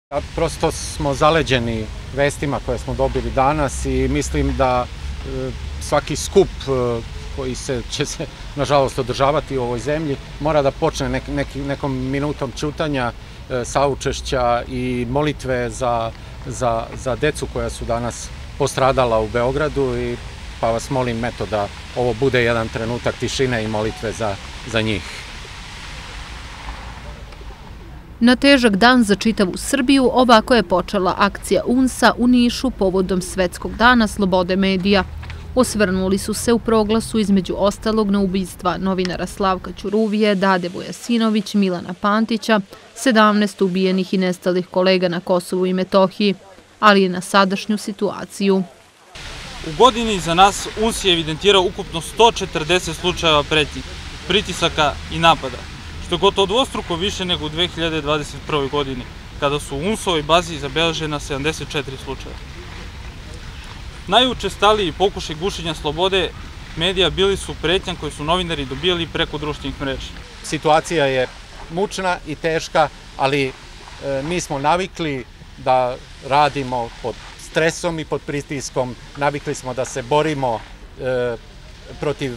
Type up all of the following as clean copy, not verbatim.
Prosto smo zaleđeni vestima koje smo dobili danas i mislim da svaki skup koji će se, nažalost, održavati u ovoj zemlji mora da počne nekom minutom ćutanja, saučešća i molitve za decu koja su danas postradala u Beogradu, pa vas molim da ovo bude jedan trenutak tišine i molitve za njih. Na težak dan za čitavu Srbiju ovako je počela akcija UNS-a u Nišu povodom Svetskog dana slobode medija. Osvrnuli su se u proglasu između ostalog na ubistva novinara Slavka Ćuruvije, Dade Vujasinović, Milana Pantića, 17 ubijenih i nestalih kolega na Kosovu i Metohiji, ali i na sadašnju situaciju. U godini za nas UNS je evidentirao ukupno 140 slučajeva pretnji, pritisaka i napada, što je gotovo dvostruko više nego u 2021. godini, kada su u UNS-ovoj bazi zabeležena 74 slučaja. Najučestaliji pokušaj gušenja slobode medija bili su pretnja koje su novinari dobijali preko društvenih mreža. Situacija je mučna i teška, ali mi smo navikli da radimo pod stresom i pod pritiskom, navikli smo da se borimo protiv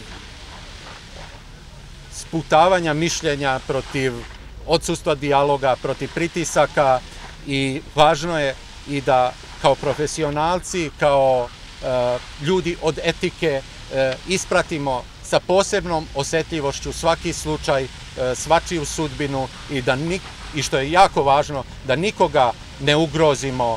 sputavanja mišljenja, protiv odsustva dijaloga, protiv pritisaka i važno je i da kao profesionalci, kao ljudi od etike ispratimo sa posebnom osetljivošću svaki slučaj, svačiju sudbinu i što je jako važno, da nikoga ne ugrozimo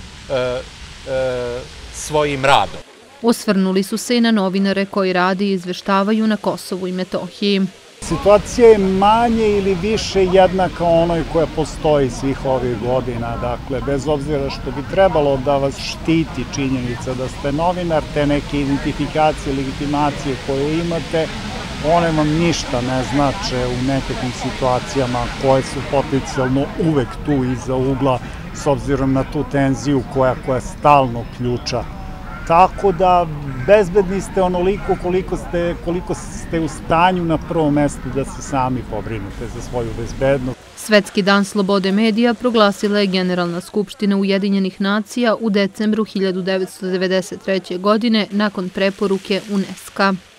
svojim radom. Osvrnuli su se i na novinare koji rade i izveštavaju na Kosovu i Metohiji. Situacija je manje ili više jednaka onoj koja postoji svih ovih godina. Dakle, bez obzira što bi trebalo da vas štiti činjenica da ste novinar, te neke identifikacije, legitimacije koje imate, one vam ništa ne znače u nekakvim situacijama koje su potencijalno uvek tu iza ugla, s obzirom na tu tenziju koja stalno ključa. Tako da bezbedni ste onoliko koliko ste u stanju na prvom mestu da se sami pobrinete za svoju bezbednost. Svetski dan slobode medija proglasila je Generalna skupština Ujedinjenih nacija u decembru 1993. godine nakon preporuke UNESCO-a.